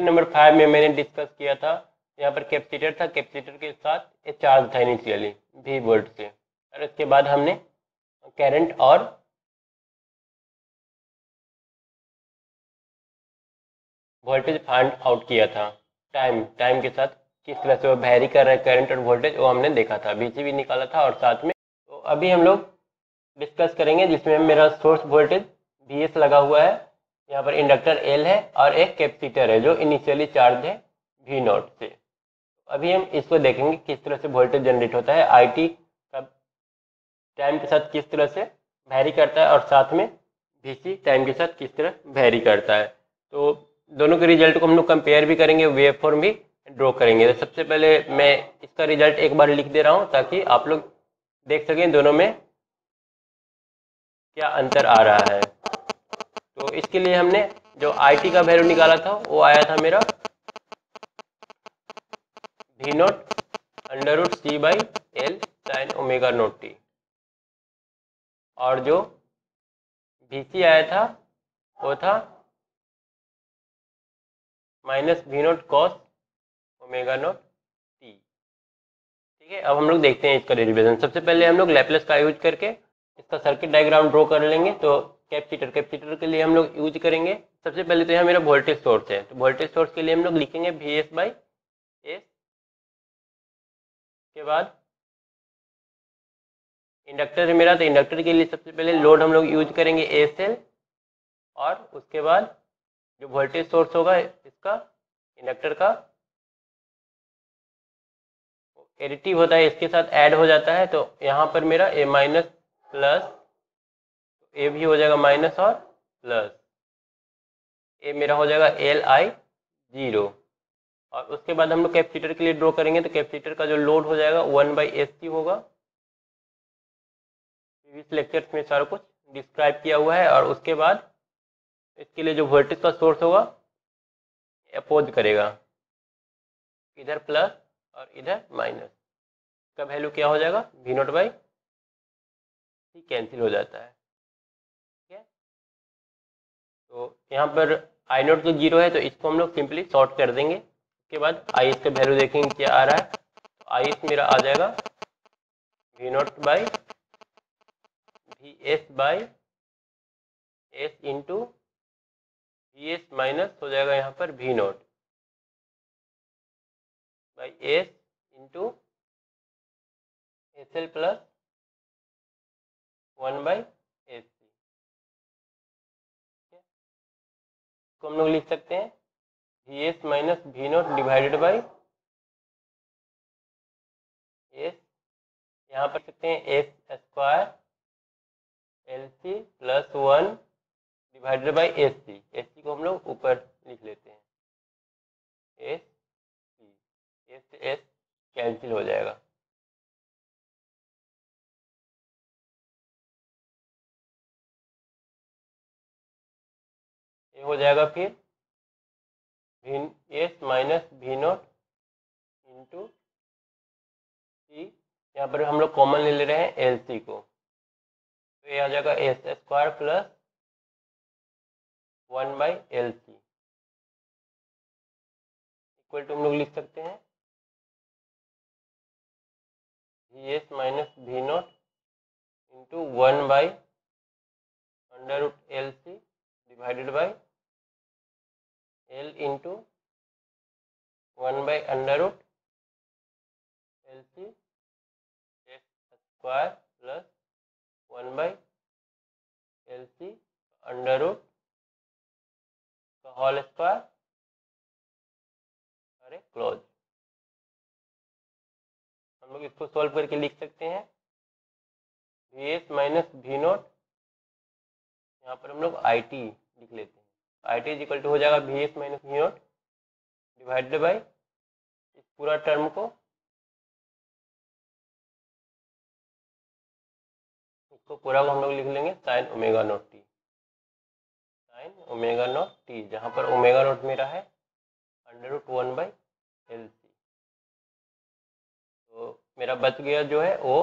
Number 5 में मैंने discuss किया था, यहाँ पर कैपेसिटर था, कैपेसिटर के साथ एक चार्ज था इनिशियली V वोल्ट से, और इसके बाद हमने करंट और वोल्टेज फाइंड आउट किया था। टाइम के साथ किस तरह से वो वेरी कर रहा है करंट और वोल्टेज, वो हमने देखा था, VC भी निकाला था, और साथ में तो अभी हम लोग डिस्कस करेंगे जिसमें मेरा सोर्स वोल्टेज VS लगा हुआ है, यहाँ पर इंडक्टर L है और एक कैपेसिटर है जो इनिशियली चार्ज है V0 से। अभी हम इसको देखेंगे किस तरह से वोल्टेज जनरेट होता है, IT का टाइम के साथ किस तरह से वेरी करता है, और साथ में VC टाइम के साथ किस तरह वेरी करता है। तो दोनों के रिजल्ट को हम लोग कंपेयर भी करेंगे, वेव फॉर्म भी ड्रॉ करेंगे। तो सबसे पहले मैं इसका रिजल्ट एक बार लिख दे रहा हूँ ताकि आप लोग देख सकें दोनों में क्या अंतर आ रहा है। तो इसके लिए हमने जो IT का वैल्यू निकाला था वो आया था मेरा V0 √C/L sin omega naught T, और जो VC आया था वो था -V0 cos omega naught T. ठीक है, अब हम लोग देखते हैं इसका डेरिवेशन। सबसे पहले हम लोग लैप्लेस का यूज करके इसका सर्किट डायग्राम ड्रॉ कर लेंगे। तो कैपेसिटर के लिए हम लोग यूज करेंगे, सबसे पहले तो यहाँ मेरा वोल्टेज सोर्स है, तो वोल्टेज सोर्स के लिए हम लोग लिखेंगे VS/S। के बाद इंडक्टर है मेरा, तो इंडक्टर के लिए सबसे पहले लोड हम लोग यूज करेंगे ASL, और उसके बाद जो वोल्टेज सोर्स होगा इसका इंडक्टर का एडिटिव होता है, इसके साथ ऐड हो जाता है। तो यहाँ पर मेरा A माइनस प्लस, A भी हो जाएगा माइनस और प्लस, A मेरा हो जाएगा LI 0। और उसके बाद हम लोग कैपेसिटर के लिए ड्रॉ करेंगे, तो कैपेसिटर का जो लोड हो जाएगा 1/SC होगा। प्रीवियस लेक्चर्स में सारा कुछ डिस्क्राइब किया हुआ है। और उसके बाद इसके लिए जो वोल्टेज का सोर्स होगा अपोज करेगा, इधर प्लस और इधर माइनस, का वैल्यू क्या हो जाएगा V0/C कैंसिल हो जाता है। ठीक है, तो यहाँ पर I0 तो 0 है, तो इसको हम लोग सिंपली शॉर्ट कर देंगे। उसके बाद IS का वैल्यू देखेंगे क्या आ रहा है, तो IS मेरा आ जाएगा V0/VS/S इंटू VS माइनस हो जाएगा यहाँ पर V0/S into SL plus 1/SC। इसको हम लोग लिख सकते हैं VS minus V0 divided by S, यहाँ पर सकते हैं S square LC plus 1 divided by SC। SC को हम लोग ऊपर लिख लेते हैं, SC, S से S कैंसिल हो जाएगा। ये हो जाएगा फिर S minus V0 into C, यहाँ पर हम लोग कॉमन ले रहे हैं LC को, तो ये आ जाएगा S square plus 1/LC equal to हम लोग लिख सकते हैं VS minus V0 into 1/√LC divided by L into 1/√LC S square plus 1/LC under root का होल स्क्वायर, अरे क्लोज। हम लोग इसको सॉल्व करके लिख सकते हैं VS माइनस V0, यहाँ पर हम लोग IT लिख लेते हैं, IT इज इक्वल टू हो जाएगा VS minus V0 divided by इस पूरा टर्म को, इसको पूरा को हम लोग लिख लेंगे sine omega naught t, sine omega naught t, जहाँ पर ओमेगा नॉट मेरा है √1/LC। तो मेरा बच गया जो है वो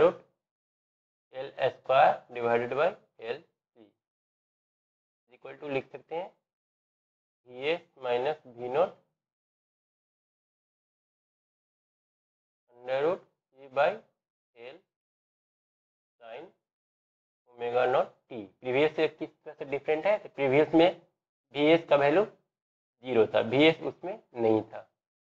√L square divided by LC equal to लिख सकते हैं v S minus we naught under root c by l sine omega naught t. Previous से किस तरह से डिफरेंट है? तो प्रीवियस में वी एस का वैल्यू 0 था, वी एस उसमें नहीं था,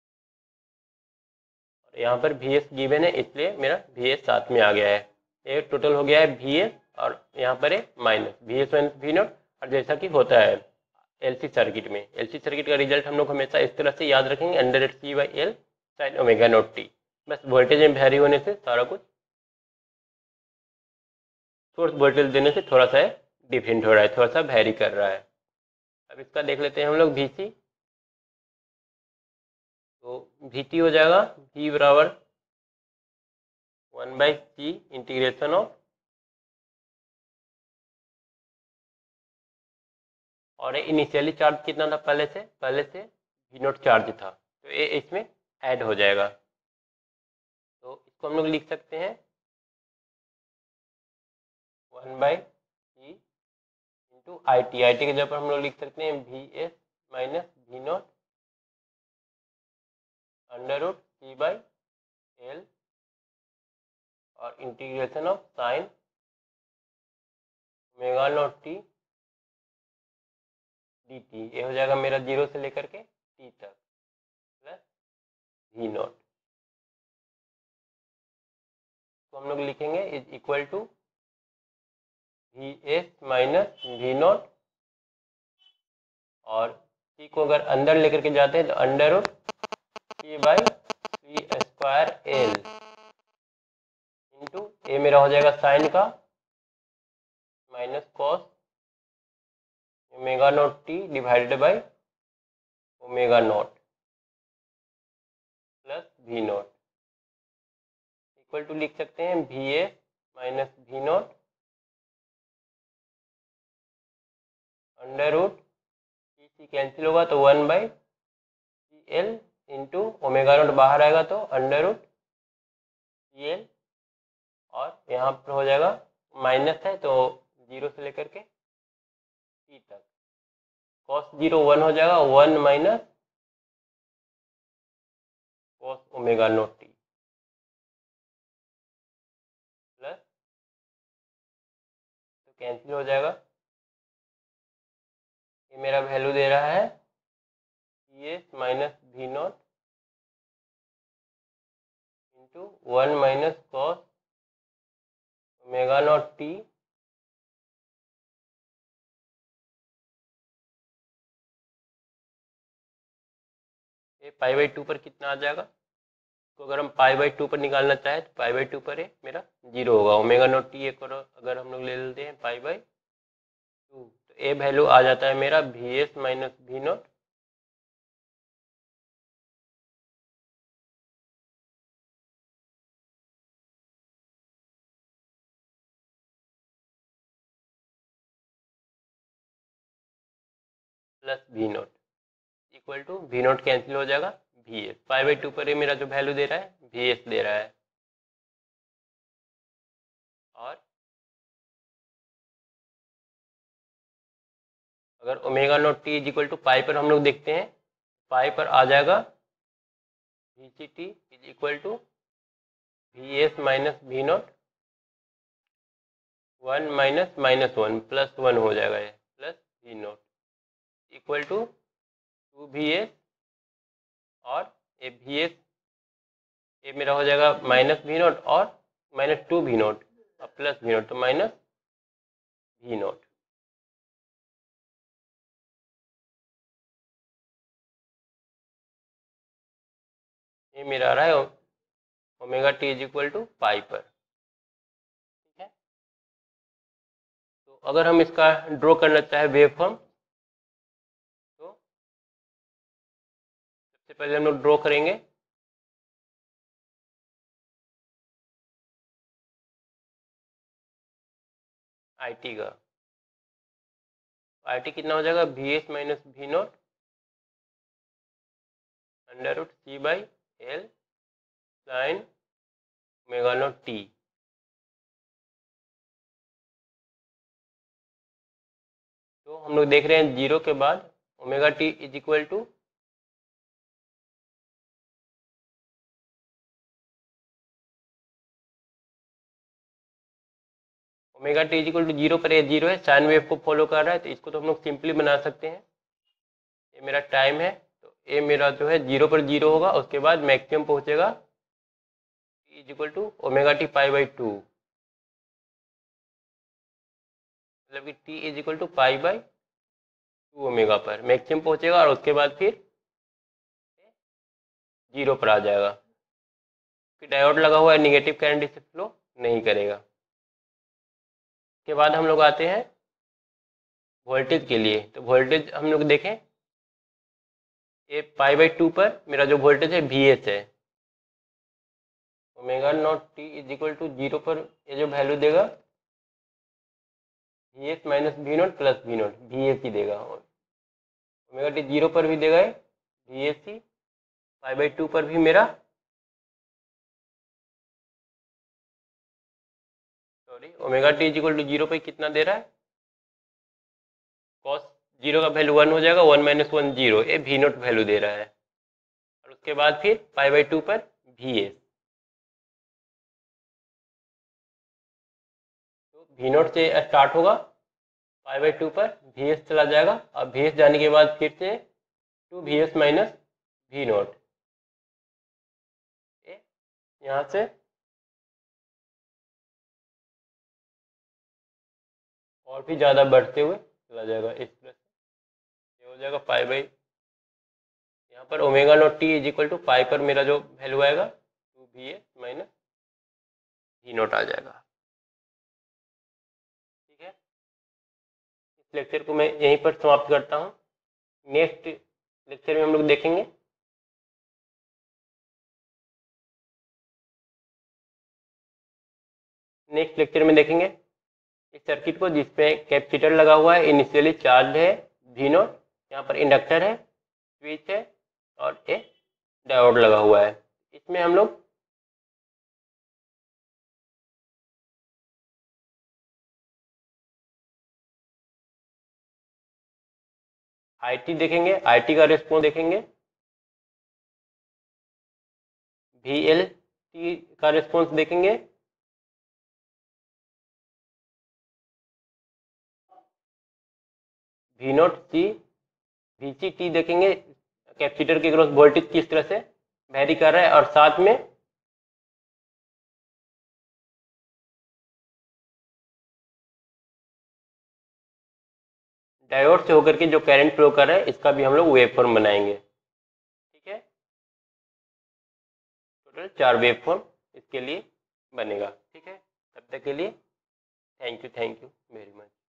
और यहाँ पर वी एस गिवन है इसलिए मेरा वी एस साथ में आ गया है। ये टोटल हो गया है वी एस और यहाँ पर है minus v S minus we naught. और जैसा कि होता है एलसी सर्किट में, एलसी सर्किट का रिजल्ट हम लोग हमेशा इस तरह से याद रखेंगे, under root c by l sine omega naught t. बस वोल्टेज में वैरी होने से सारा कुछ, सोर्स वोल्टेज देने से थोड़ा सा डिफरेंट हो रहा है, थोड़ा सा वैरी कर रहा है। अब इसका देख लेते हैं हम लोग वी सी। तो वी टी हो जाएगा वी बराबर 1/c इंटीग्रेशन ऑफ, और इनिशियली चार्ज कितना था पहले से वी नॉट चार्ज था, तो ये इसमें ऐड हो जाएगा। तो इसको हम लोग लिख सकते हैं 1/c into I t. I t के जगह पर हम लोग लिख सकते हैं v S minus we naught under root c by l और integration of sine omega naught t d t. ये हो जाएगा मेरा 0 से लेकर के टी तक प्लस वी नॉट। तो हम लोग लिखेंगे is equal to V S minus we naught, और सी को अगर अंदर लेकर के जाते हैं तो under root c by c square l into a मेरा हो जाएगा साइन का minus cos omega naught t divided by omega naught plus v naught equal to लिख सकते हैं v S minus we naught under root c cancel होगा तो 1/CL into omega naught बाहर आएगा तो अंडर रूट CL, और यहाँ पर हो जाएगा माइनस है तो 0 से लेकर के टी तक cos 0 1 हो जाएगा, 1 minus cos omega naught t plus, तो कैंसिल हो जाएगा। ये मेरा वैल्यू दे रहा है s minus we naught into 1 minus cos omega naught t ये पाई बाई 2 पर कितना आ जाएगा? तो अगर हम पाई बाई 2 पर निकालना चाहें तो पाई बाई 2 पर ये मेरा 0 होगा। ओमेगा नॉट टी एक और अगर हम लोग ले लेते हैं पाई बाई 2 तो ये वैल्यू आ जाता है मेरा v S minus we naught plus v naught equal to v naught cancel हो जाएगा वी एस। पाई बाई 2 पर ये मेरा जो वैल्यू दे रहा है वी एस दे रहा है, और अगर omega naught t is equal to pi पर हम लोग देखते हैं, पाई पर आ जाएगा v c t is equal to V S minus we naught 1 minus minus 1 plus 1 हो जाएगा ये plus v naught equal to 2 v s, और ये वी एस ये मेरा हो जाएगा माइनस वी नॉट और माइनस 2 वी नॉट और प्लस वी नॉट, तो माइनस वी नॉट। ये मेरा आ रहा है omega t is equal to pi पर। ठीक है, तो अगर हम इसका ड्रॉ करना चाहे वेव फॉर्म, तो सबसे पहले हम लोग ड्रॉ करेंगे आई टी का। आई टी कितना हो जाएगा v S minus we naught under root c by l sine omega naught t. तो हम लोग देख रहे हैं 0 के बाद omega t is equal to omega t is equal to zero पर, ये जीरो है, साइन वेव को फॉलो कर रहा है, तो इसको तो हम लोग सिंपली बना सकते हैं। ये मेरा टाइम है, तो ये मेरा जो है जीरो पर जीरो होगा, उसके बाद मैक्सिमम पहुंचेगा t is equal to omega t pi by two, मतलब कि t is equal to pi by two omega पर मैक्सिमम पहुंचेगा, और उसके बाद फिर जीरो पर आ जाएगा। फिर डायोड लगा हुआ है, निगेटिव करंट इससे फ्लो नहीं करेगा। उसके बाद हम लोग आते हैं वोल्टेज के लिए। तो वोल्टेज हम लोग देखें, ये पाई बाई टू पर मेरा जो वोल्टेज है वी एस है, omega naught t is equal to zero पर ये जो वैल्यू देगा v S minus we naught plus v naught, v s ही देगा। और ओमेगा टी जीरो पर भी देगा v s c, pi by two पर भी मेरा omega t is equal to zero पर कितना दे रहा है, कॉस जीरो का वैल्यू वन हो जाएगा, वन माइनस वन जीरो, ये वी नॉट वैल्यू दे रहा है। और उसके बाद फिर पाई बाई टू पर वी एस, तो वी नॉट से स्टार्ट होगा, पाई बाई टू पर वी एस चला जाएगा, और वी एस जाने के बाद फिर से two V S minus we naught, यहाँ से और भी ज़्यादा बढ़ते हुए चला जाएगा इस तरह से। ये हो जाएगा पाई बाई, यहाँ पर omega naught t is equal to pi पर मेरा जो वैल्यू आएगा two V S minus we naught आ जाएगा। ठीक है, इस लेक्चर को मैं यहीं पर समाप्त करता हूँ। नेक्स्ट लेक्चर में हम लोग देखेंगे इस सर्किट को जिसपे कैपेसिटर लगा हुआ है, इनिशियली चार्ज है वी नॉट, यहाँ पर इंडक्टर है, स्विच है, और एक डायोड लगा हुआ है। इसमें हम लोग आईटी देखेंगे, आईटी का रिस्पॉन्स देखेंगे, वीएल टी का रिस्पॉन्स देखेंगे, v naught c v c t देखेंगे, कैपेसिटर के क्रॉस वोल्टेज किस तरह से वेरी कर रहा है, और साथ में डायोड से होकर के जो करंट फ्लो कर रहा है, इसका भी हम लोग वेव फॉर्म बनाएंगे। ठीक है, टोटल 4 वेव फॉर्म इसके लिए बनेगा। ठीक है, तब तक के लिए थैंक यू वेरी मच।